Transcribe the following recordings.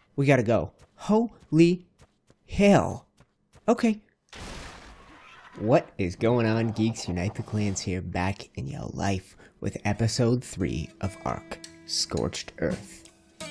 We gotta go. Holy hell. Okay. What is going on, geeks? Unite the Clans here, back in your life with episode 3 of Ark: Scorched Earth.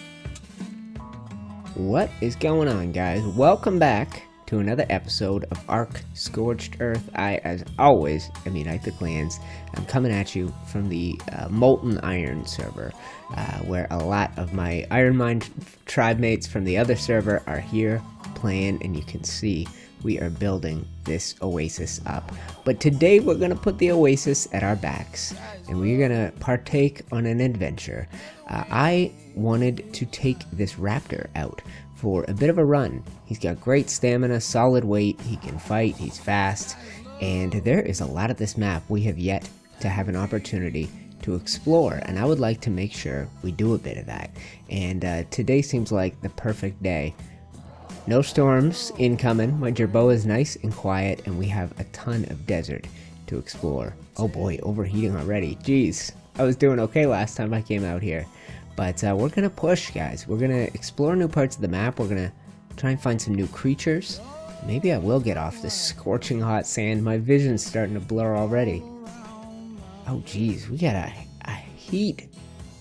What is going on, guys? Welcome back to another episode of Ark: Scorched Earth. I, as always, am Unite the Clans. I'm coming at you from the Molten Iron server, where a lot of my Iron Mine tribe mates from the other server are here playing, and you can see we are building this oasis up. But today we're going to put the oasis at our backs, and we're going to partake on an adventure. I wanted to take this raptor out for a bit of a run. He's got great stamina, solid weight, he can fight, he's fast, and there is a lot of this map we have yet to have an opportunity to explore, and I would like to make sure we do a bit of that. And today seems like the perfect day. No storms incoming, my Jerboa is nice and quiet, and we have a ton of desert to explore. Oh boy, overheating already. Jeez, I was doing okay last time I came out here. But we're gonna push, guys. We're gonna explore new parts of the map. We're gonna try and find some new creatures. Maybe I will get off this scorching hot sand. My vision's starting to blur already. Oh geez, we got a heat.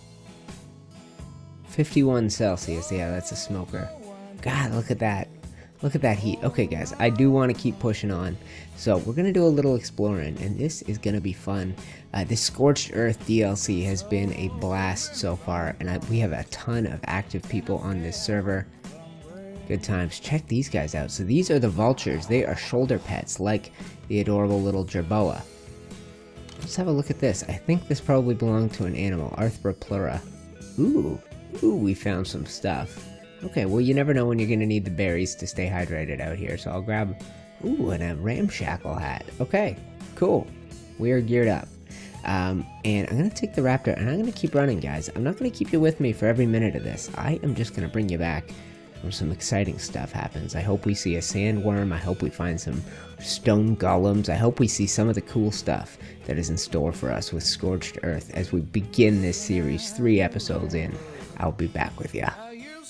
51 Celsius, yeah, that's a smoker. God, look at that. Look at that heat. Okay, guys, I do want to keep pushing on. So we're going to do a little exploring, and this is going to be fun. This Scorched Earth DLC has been a blast so far, and we have a ton of active people on this server. Good times. Check these guys out. So these are the vultures. They are shoulder pets, like the adorable little Jerboa. Let's have a look at this. I think this probably belonged to an animal, Arthroplura. Ooh, we found some stuff. Okay, well, you never know when you're going to need the berries to stay hydrated out here, so I'll grab... Ooh, and a ramshackle hat. Okay, cool. We are geared up. And I'm going to take the raptor, and I'm going to keep running, guys. I'm not going to keep you with me for every minute of this. I am just going to bring you back when some exciting stuff happens. I hope we see a sandworm. I hope we find some stone golems. I hope we see some of the cool stuff that is in store for us with Scorched Earth as we begin this series 3 episodes in. I'll be back with ya.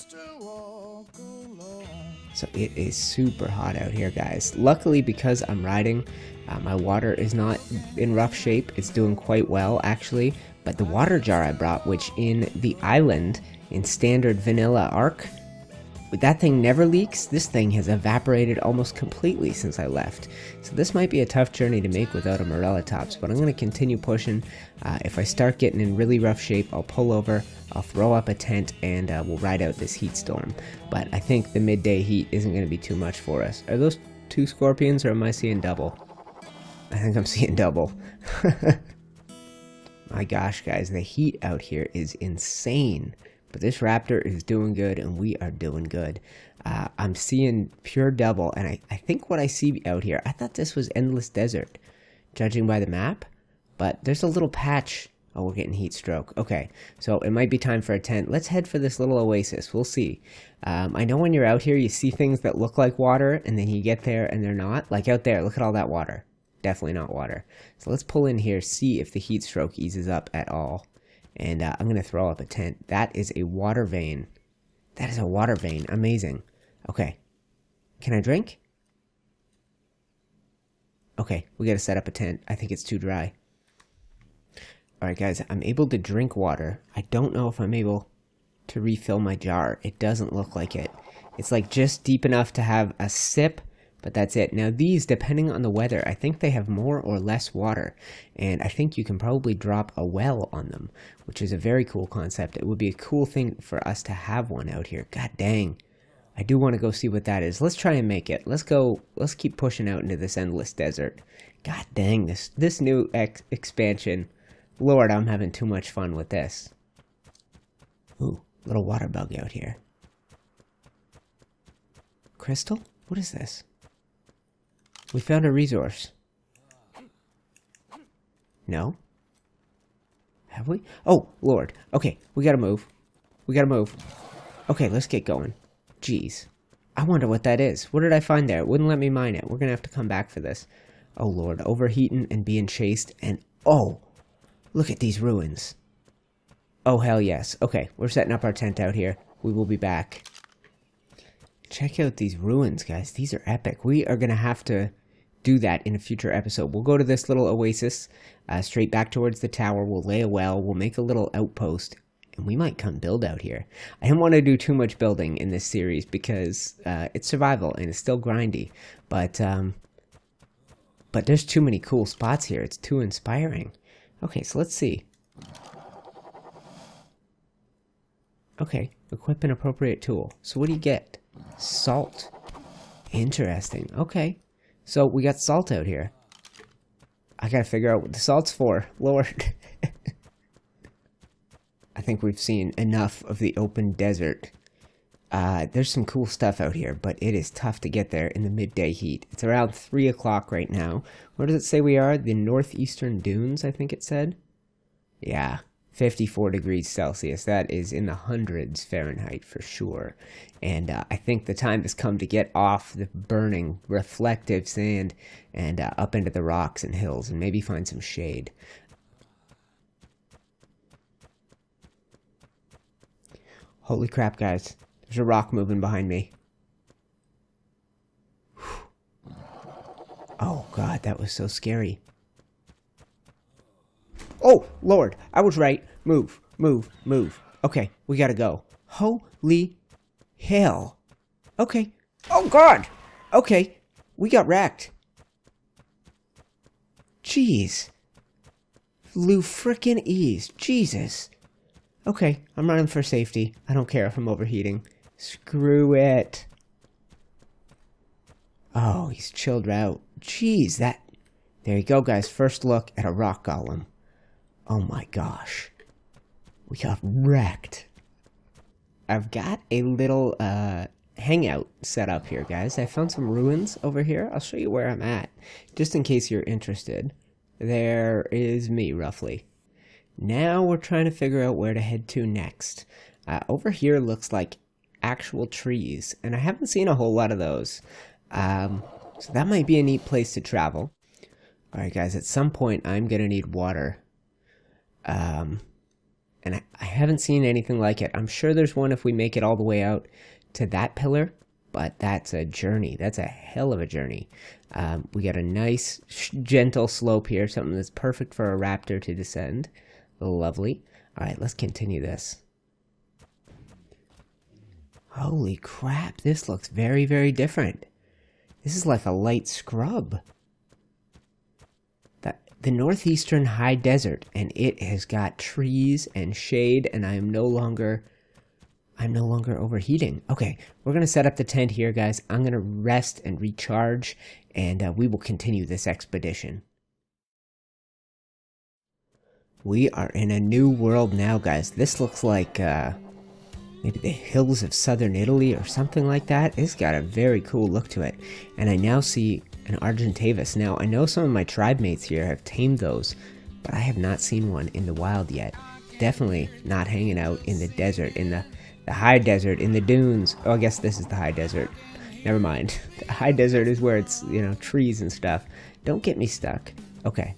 So it is super hot out here, guys. Luckily, because I'm riding, my water is not in rough shape. It's doing quite well, actually. But the water jar I brought, which in the island, in standard vanilla Ark, that thing never leaks. This thing has evaporated almost completely since I left. So this might be a tough journey to make without a Morellatops, but I'm going to continue pushing. If I start getting in really rough shape, I'll pull over, I'll throw up a tent, and we'll ride out this heat storm. But I think the midday heat isn't going to be too much for us. Are those 2 scorpions, or am I seeing double? I think I'm seeing double. My gosh, guys, the heat out here is insane. But this raptor is doing good, and we are doing good. I'm seeing pure double, and I think what I see out here, I thought this was endless desert, judging by the map. But there's a little patch. Oh, we're getting heat stroke. Okay, so it might be time for a tent. Let's head for this little oasis. We'll see. I know when you're out here, you see things that look like water, and then you get there, and they're not. Like out there, look at all that water. Definitely not water. So let's pull in here, see if the heat stroke eases up at all. And I'm going to throw up a tent. That is a water vein. That is a water vein. Amazing. Okay. Can I drink? Okay, we got to set up a tent. I think it's too dry. Alright, guys, I'm able to drink water. I don't know if I'm able to refill my jar. It doesn't look like it. It's like just deep enough to have a sip, but that's it. Now these, depending on the weather, I think they have more or less water. And I think you can probably drop a well on them, which is a very cool concept. It would be a cool thing for us to have one out here. God dang. I do want to go see what that is. Let's try and make it. Let's go. Let's keep pushing out into this endless desert. God dang, this new expansion. Lord, I'm having too much fun with this. Ooh, little water bug out here. Crystal? What is this? We found a resource. No? Have we? Oh, Lord. Okay, we gotta move. We gotta move. Okay, let's get going. Jeez. I wonder what that is. What did I find there? It wouldn't let me mine it. We're gonna have to come back for this. Oh, Lord. Overheating and being chased. And, oh, look at these ruins. Oh, hell yes. Okay, we're setting up our tent out here. We will be back. Check out these ruins, guys. These are epic. We are going to have to do that in a future episode. We'll go to this little oasis, straight back towards the tower. We'll lay a well. We'll make a little outpost, and we might come build out here. I didn't want to do too much building in this series because it's survival and it's still grindy. But there's too many cool spots here. It's too inspiring. Okay, so let's see. Okay, equip an appropriate tool. So what do you get? Salt. Interesting. Okay. So we got salt out here. I gotta figure out what the salt's for. Lord. I think we've seen enough of the open desert. There's some cool stuff out here, but it is tough to get there in the midday heat. It's around 3 o'clock right now. Where does it say we are? The northeastern dunes, I think it said. Yeah. 54 degrees Celsius. That is in the hundreds Fahrenheit for sure. And I think the time has come to get off the burning, reflective sand and up into the rocks and hills and maybe find some shade. Holy crap, guys. There's a rock moving behind me. Oh, God, that was so scary. Oh, Lord, I was right. Move, move, move. Okay, we gotta go. Holy hell. Okay. Oh, God. Okay, we got wrecked. Jeez. Flew frickin' ease. Jesus. Okay, I'm running for safety. I don't care if I'm overheating. Screw it. Oh, he's chilled out. Jeez, that... There you go, guys. First look at a rock golem. Oh my gosh. We got wrecked. I've got a little hangout set up here, guys. I found some ruins over here. I'll show you where I'm at, just in case you're interested. There is me, roughly. Now we're trying to figure out where to head to next. Over here looks like actual trees, and I haven't seen a whole lot of those. So that might be a neat place to travel. Alright guys, at some point I'm gonna need water. And I haven't seen anything like it. I'm sure there's one if we make it all the way out to that pillar, but that's a journey. That's a hell of a journey. We got a nice, gentle slope here, something that's perfect for a raptor to descend. Lovely. Alright, let's continue this. Holy crap, this looks very, very different. This is like a light scrub. The northeastern high desert, and it has got trees and shade, and I'm no longer overheating. Okay, we're gonna set up the tent here, guys. I'm gonna rest and recharge, and we will continue this expedition. We are in a new world now, guys. This looks like maybe the hills of southern Italy or something like that. It's got a very cool look to it, and I now see an Argentavis. Now, I know some of my tribe mates here have tamed those, but I have not seen one in the wild yet. Definitely not hanging out in the desert, in the high desert, in the dunes. Oh, I guess this is the high desert. Never mind. The high desert is where it's, you know, trees and stuff. Don't get me stuck. Okay.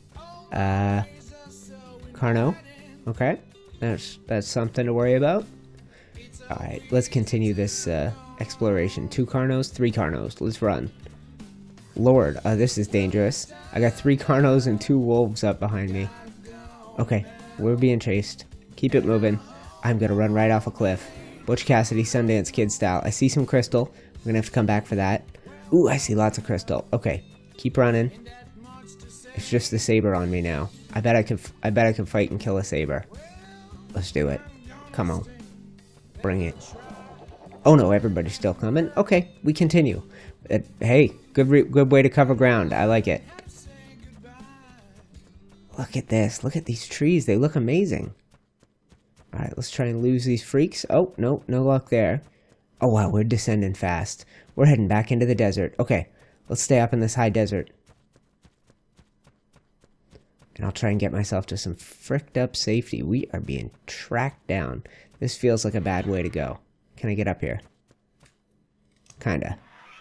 Carno. Okay. That's something to worry about. Alright, let's continue this exploration. 2 Carnos, 3 Carnos. Let's run. Lord, this is dangerous. I got 3 Carnos and 2 wolves up behind me. Okay, we're being chased. Keep it moving. I'm gonna run right off a cliff. Butch Cassidy, Sundance Kid style. I see some crystal. We're gonna have to come back for that. Ooh, I see lots of crystal. Okay, keep running. It's just the saber on me now. I bet I can fight and kill a saber. Let's do it. Come on. Bring it. Oh no, everybody's still coming. Okay, we continue. Hey, good way to cover ground. I like it. Look at this. Look at these trees. They look amazing. Alright, let's try and lose these freaks. Oh, no, no luck there. Oh wow, we're descending fast. We're heading back into the desert. Okay, let's stay up in this high desert. And I'll try and get myself to some fricked up safety. We are being tracked down. This feels like a bad way to go. Can I get up here? Kinda.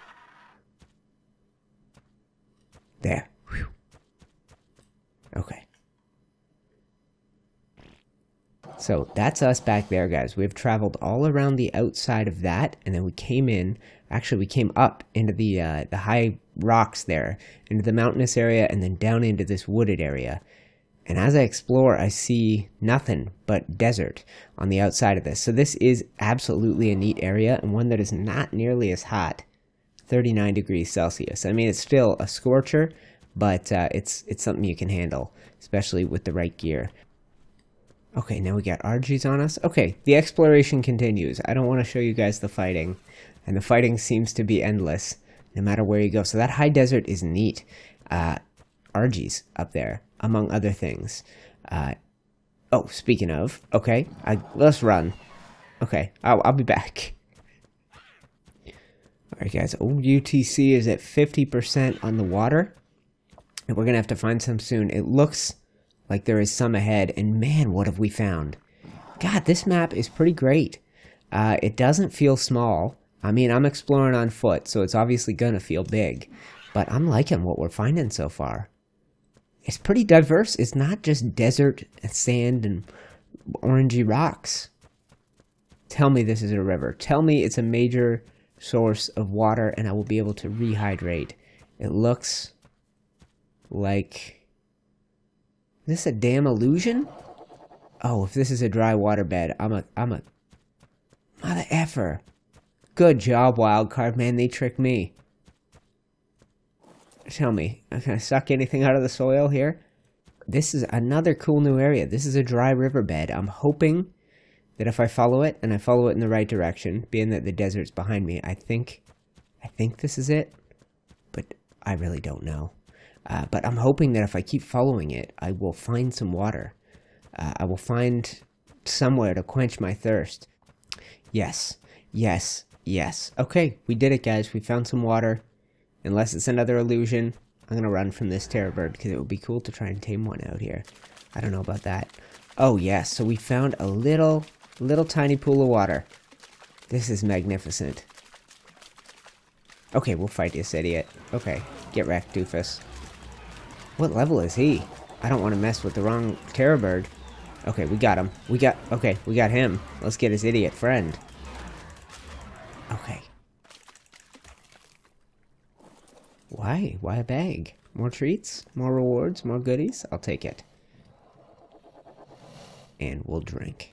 There. Whew. Okay. So that's us back there, guys. We've traveled all around the outside of that, and then we came in. Actually, we came up into the high rocks there, into the mountainous area, and then down into this wooded area. And as I explore, I see nothing but desert on the outside of this. So this is absolutely a neat area, and one that is not nearly as hot. 39 degrees Celsius. I mean, it's still a scorcher, but it's something you can handle, especially with the right gear. Okay, now we got Argies on us. Okay, the exploration continues. I don't want to show you guys the fighting, and the fighting seems to be endless, no matter where you go. So that high desert is neat. Argies up there, among other things. Oh, speaking of, okay, let's run. Okay, I'll be back. Alright guys, old UTC is at 50% on the water, and we're going to have to find some soon. It looks like there is some ahead, and man, what have we found? God, this map is pretty great. It doesn't feel small. I mean, I'm exploring on foot, so it's obviously going to feel big, but I'm liking what we're finding so far. It's pretty diverse. It's not just desert, sand, and orangey rocks. Tell me this is a river. Tell me it's a major source of water and I will be able to rehydrate. It looks like... Is this a damn illusion? Oh, if this is a dry waterbed, I'm a mother effer. Good job, Wildcard, man, they tricked me. Tell me, can I suck anything out of the soil here? This is another cool new area. This is a dry riverbed. I'm hoping that if I follow it, and I follow it in the right direction, being that the desert's behind me, I think this is it, but I really don't know. But I'm hoping that if I keep following it, I will find some water. I will find somewhere to quench my thirst. Yes, yes, yes. Okay, we did it, guys. We found some water. Unless it's another illusion, I'm going to run from this terror bird, because it would be cool to try and tame one out here. I don't know about that. Oh, yes, so we found a little tiny pool of water. This is magnificent. Okay, we'll fight this idiot. Okay, get wrecked, doofus. What level is he? I don't want to mess with the wrong terror bird. Okay, we got him. We got him. Let's get his idiot friend. Okay. Why? Why a bag? More treats? More rewards? More goodies? I'll take it. And we'll drink.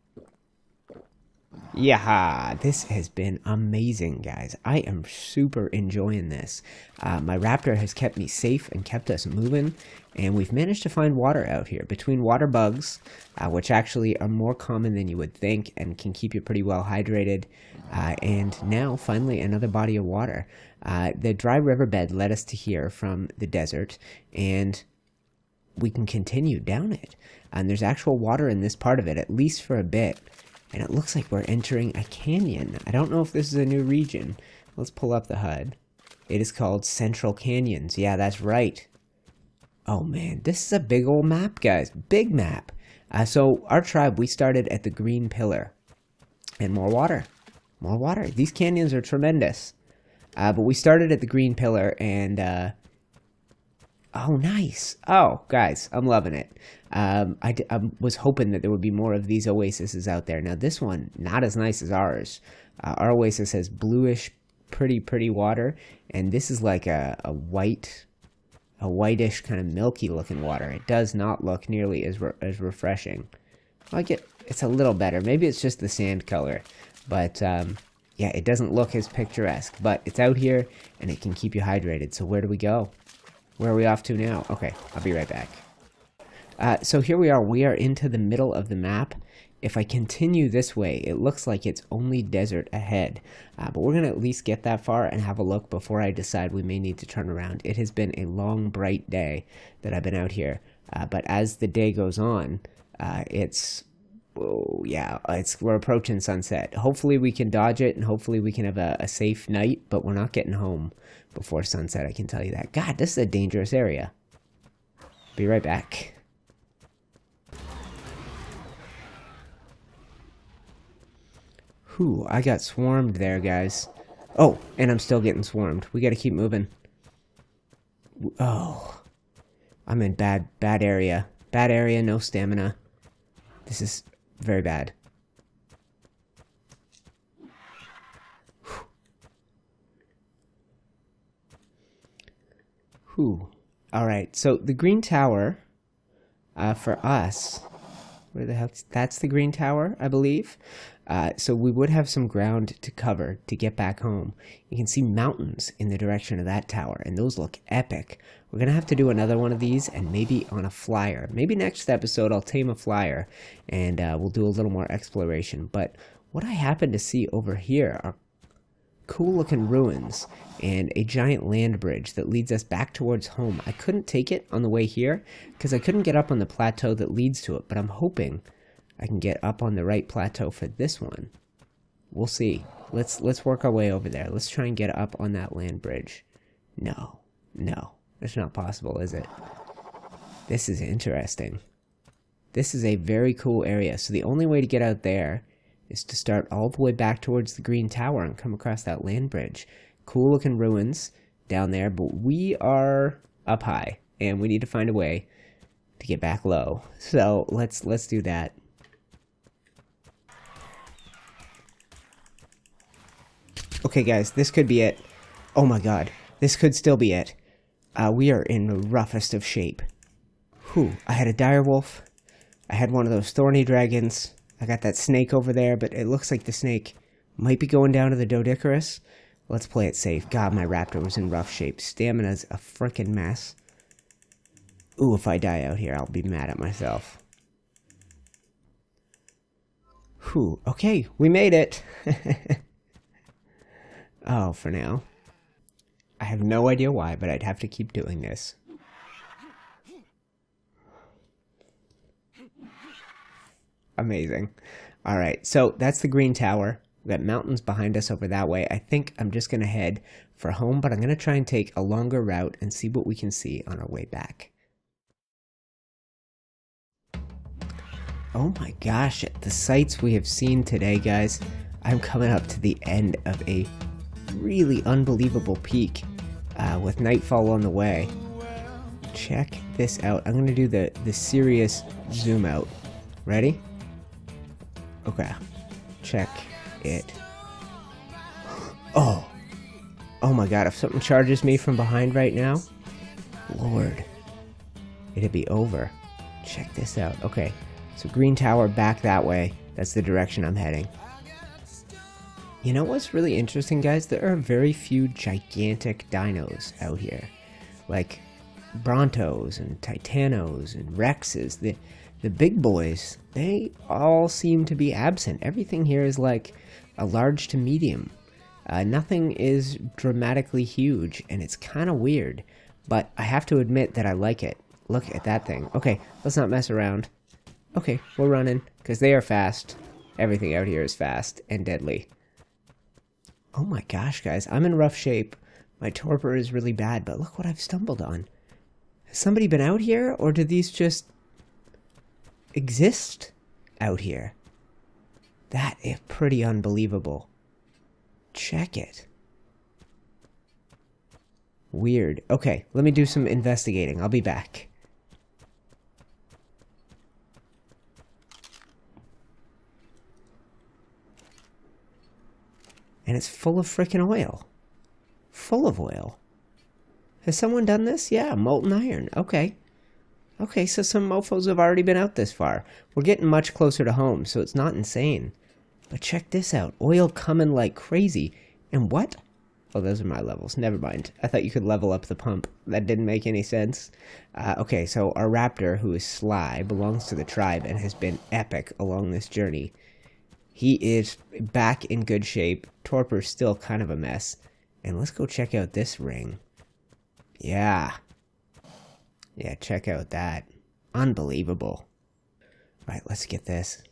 Yeah, this has been amazing, guys. I am super enjoying this. My raptor has kept me safe and kept us moving, and we've managed to find water out here. Between water bugs, which actually are more common than you would think and can keep you pretty well hydrated, and now finally another body of water. The dry riverbed led us to here from the desert, and we can continue down it. And there's actual water in this part of it, at least for a bit. And it looks like we're entering a canyon. I don't know if this is a new region. Let's pull up the HUD. It is called Central Canyons. Yeah, that's right. Oh man, this is a big old map, guys. Big map. So our tribe, we started at the Green Pillar. And more water. More water. These canyons are tremendous. But we started at the Green Pillar and... Oh, nice. Oh, guys, I'm loving it. I was hoping that there would be more of these oases out there. Now, this one, not as nice as ours. Our oasis has bluish, pretty water. And this is like a whitish, kind of milky-looking water. It does not look nearly as refreshing. It's a little better. Maybe it's just the sand color. But, yeah, it doesn't look as picturesque. But it's out here, and it can keep you hydrated. So where do we go? Where are we off to now? Okay, I'll be right back. So here we are. We are into the middle of the map. If I continue this way, it looks like it's only desert ahead. But we're going to at least get that far and have a look before I decide we may need to turn around. It has been a long, bright day that I've been out here. But as the day goes on, we're approaching sunset. Hopefully we can dodge it, and hopefully we can have a safe night, but we're not getting home before sunset, I can tell you that. God, this is a dangerous area. Be right back. Whew, I got swarmed there, guys. Oh, and I'm still getting swarmed. We gotta keep moving. Oh, I'm in bad area. Bad area, no stamina. This is very bad. Whew. Alright, so the green tower, for us, where the hell, that's the green tower, I believe. So we would have some ground to cover to get back home. You can see mountains in the direction of that tower, and those look epic. We're going to have to do another one of these, and maybe on a flyer. Maybe next episode I'll tame a flyer, and we'll do a little more exploration. But what I happen to see over here are cool looking ruins and a giant land bridge that leads us back towards home. I couldn't take it on the way here because I couldn't get up on the plateau that leads to it, but I'm hoping I can get up on the right plateau for this one. We'll see. Let's work our way over there. Let's try and get up on that land bridge. No, it's not possible, is it? This is interesting. This is a very cool area. So the only way to get out there is to start all the way back towards the green tower and come across that land bridge. Cool looking ruins down there, but we are up high and we need to find a way to get back low. So let's do that. Okay guys, this could be it. Oh my god, this could still be it. We are in the roughest of shape. Whew, I had a direwolf. I had one of those thorny dragons. I got that snake over there, but it looks like the snake might be going down to the Doedicurus. Let's play it safe. God, my raptor was in rough shape. Stamina's a frickin' mess. Ooh, if I die out here, I'll be mad at myself. Whew, okay, we made it. Oh, for now. I have no idea why, but I'd have to keep doing this. Amazing. Alright, so that's the green tower. We've got mountains behind us over that way. I think I'm just going to head for home, but I'm going to try and take a longer route and see what we can see on our way back. Oh my gosh, the sights we have seen today, guys. I'm coming up to the end of a really unbelievable peak with nightfall on the way. Check this out. I'm going to do the serious zoom out. Ready? Okay. Check it. Oh. Oh my god, if something charges me from behind right now, Lord, it'd be over. Check this out. Okay. So green tower back that way. That's the direction I'm heading. You know what's really interesting, guys? There are very few gigantic dinos out here. Like Brontos and Titanos and Rexes. The big boys, they all seem to be absent. Everything here is like a large to medium. Nothing is dramatically huge, and it's kind of weird. But I have to admit that I like it. Look at that thing. Okay, let's not mess around. Okay, we're running, because they are fast. Everything out here is fast and deadly. Oh my gosh, guys, I'm in rough shape. My torpor is really bad, but look what I've stumbled on. Has somebody been out here, or do these just exist out here? That is pretty unbelievable. Check it. Weird. Okay, let me do some investigating. I'll be back. And it's full of frickin' oil. Full of oil. Has someone done this? Yeah, molten iron. Okay. Okay, so some mofos have already been out this far. We're getting much closer to home, so it's not insane. But check this out. Oil coming like crazy. And what? Oh, those are my levels. Never mind. I thought you could level up the pump. That didn't make any sense. Okay, so our raptor, who is Sly, belongs to the tribe and has been epic along this journey. He is back in good shape. Torpor's still kind of a mess. And let's go check out this ring. Yeah. Yeah, check out that. Unbelievable. Right, let's get this.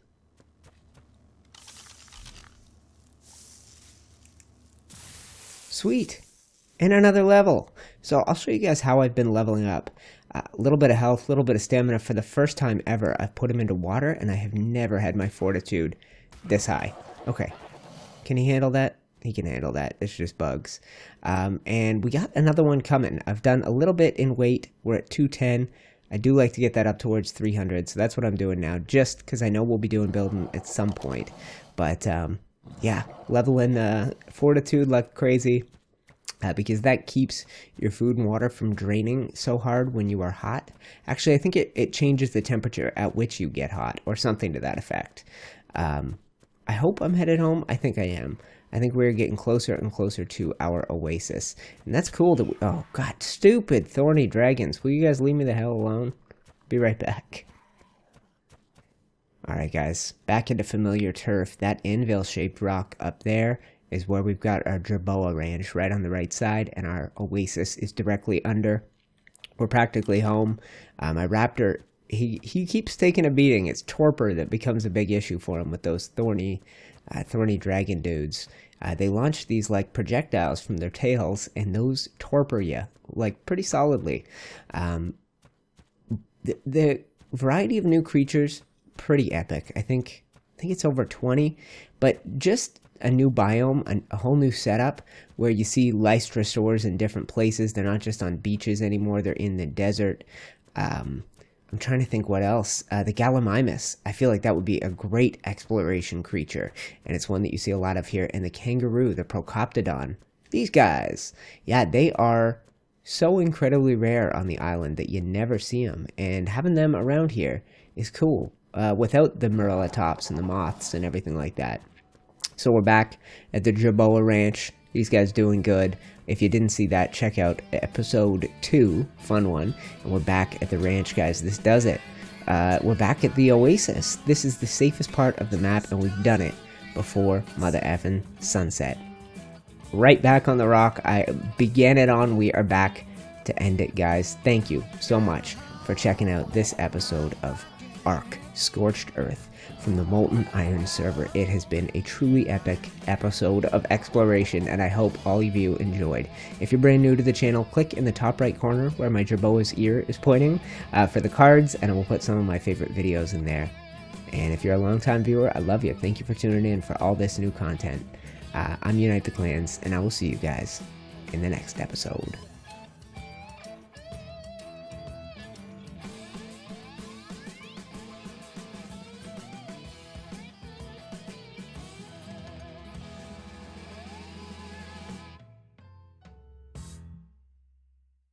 Sweet. And another level. So I'll show you guys how I've been leveling up. A little bit of health, a little bit of stamina. For the first time ever, I've put him into water, and I have never had my fortitude this high. Okay. Can he handle that? He can handle that. It's just bugs. And we got another one coming. I've done a little bit in weight. We're at 210. I do like to get that up towards 300, so that's what I'm doing now, just because I know we'll be doing building at some point. But, yeah, leveling fortitude like crazy, because that keeps your food and water from draining so hard when you are hot. Actually, I think it changes the temperature at which you get hot, or something to that effect. I hope I'm headed home. I think I am. I think we're getting closer and closer to our oasis. And that's cool that oh, God, stupid thorny dragons. Will you guys leave me the hell alone? Be right back. Alright, guys. Back into familiar turf. That anvil-shaped rock up there is where we've got our Jerboa Ranch right on the right side. And our oasis is directly under. We're practically home. My raptor, he keeps taking a beating. It's torpor that becomes a big issue for him with those thorny dragon dudes. They launch these like projectiles from their tails, and those torpor you like pretty solidly. The variety of new creatures, pretty epic. I think it's over 20, but just a new biome, a whole new setup where you see Lystrosaurs in different places. They're not just on beaches anymore. They're in the desert. I'm trying to think what else. The Gallimimus. I feel like that would be a great exploration creature, and it's one that you see a lot of here. And the kangaroo, the Procoptodon. These guys. Yeah, they are so incredibly rare on the island that you never see them, and having them around here is cool, without the Merlatops and the moths and everything like that. So we're back at the Jerboa Ranch. These guys doing good. If you didn't see that, check out episode 2, fun one. And we're back at the ranch, guys. This does it. We're back at the oasis. This is the safest part of the map, and we've done it before mother effing sunset. Right back on the rock I began it on. We are back to end it, guys. Thank you so much for checking out this episode of Ark Scorched Earth from the Molten Iron server. It has been a truly epic episode of exploration, and I hope all of you enjoyed. If you're brand new to the channel, click in the top right corner where my Jerboa's ear is pointing for the cards, and I will put some of my favorite videos in there. And if you're a longtime viewer, I love you. Thank you for tuning in for all this new content. I'm Unite the Clans, and I will see you guys in the next episode.